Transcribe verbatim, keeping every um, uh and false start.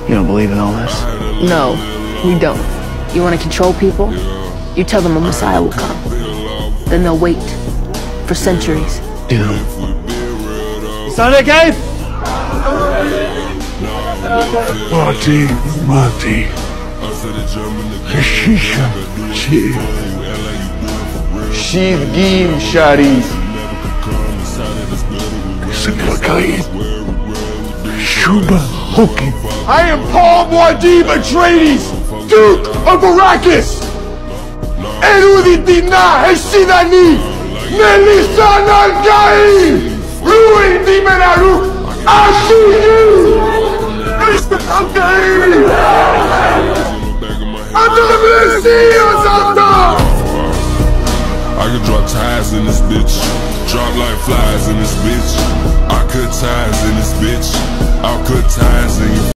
You don't believe in all this? No, we don't. You want to control people? You tell them a Messiah will come. Then they'll wait for centuries. Dude. Anakin! Marty, Marty. Hashisha, Chief. Sheath Geem Shadis. Siklakayin. Shuba Hoki. I am Paul Muad'Dib Atreides, Duke of Arrakis! Eruditina Heshidani! Melissa Nankai! Ruin Demon Aruk! Ashiyu! Mister Nankai! Under the blessing of Santa! I can drop ties in this bitch, drop like flies in this bitch. I cut ties in this bitch, I'll cut ties in your